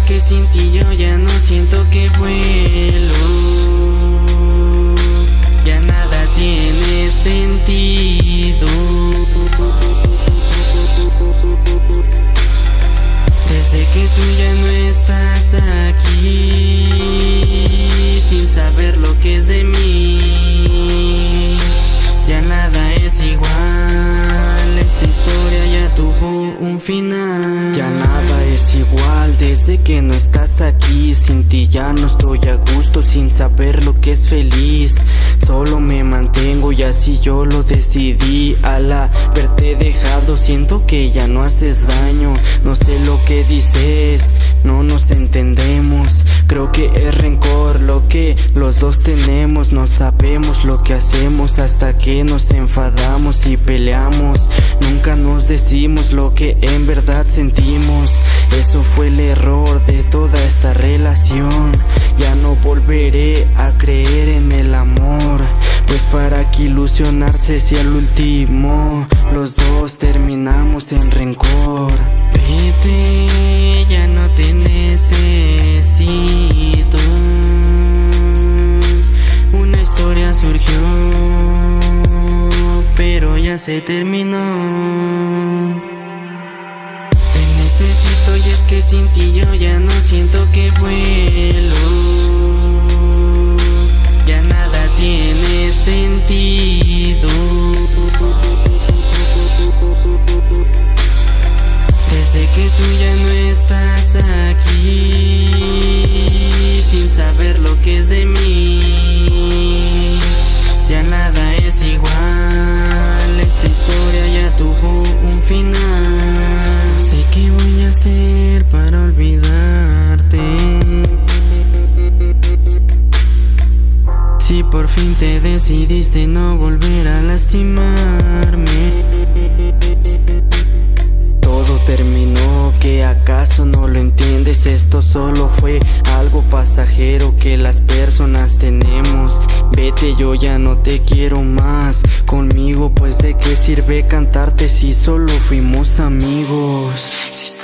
que sin ti yo ya no siento que vuelo. Ya nada tiene sentido. Desde que tú ya no estás aquí, sin saber lo que es de mí, ya nada es igual. Esta historia ya tuvo un final. Ya nada es igual desde que no estás aquí. Sin ti ya no estoy a gusto, sin saber lo que es feliz. Solo me mantengo y así yo lo decidí. Al haberte dejado siento que ya no haces daño. No sé lo que dices, no nos entendemos. Creo que es rencor lo que los dos tenemos. No sabemos lo que hacemos hasta que nos enfadamos y peleamos. Nunca nos decimos lo que en verdad sentimos. Eso fue el error de toda esta relación. Ya no volveré a creer en el amor, pues para que ilusionarse sea el último. Los dos terminamos en rencor. Vete, ya no te necesito. Una historia surgió, pero ya se terminó. Te necesito y es que sin ti yo ya no siento que vuelo. Ya nada tiene sentido. Desde que tú ya no estás aquí, sin saber lo que es de mí, ya nada es igual. Esta historia ya tuvo un final. No sé qué voy a hacer para olvidarte. Si por fin te decidiste no volver a lastimarme. Todo terminó, ¿que acaso no lo entiendes? Esto solo fue algo pasajero que las personas tenemos. Vete, yo ya no te quiero más conmigo, pues de qué sirve cantarte si solo fuimos amigos.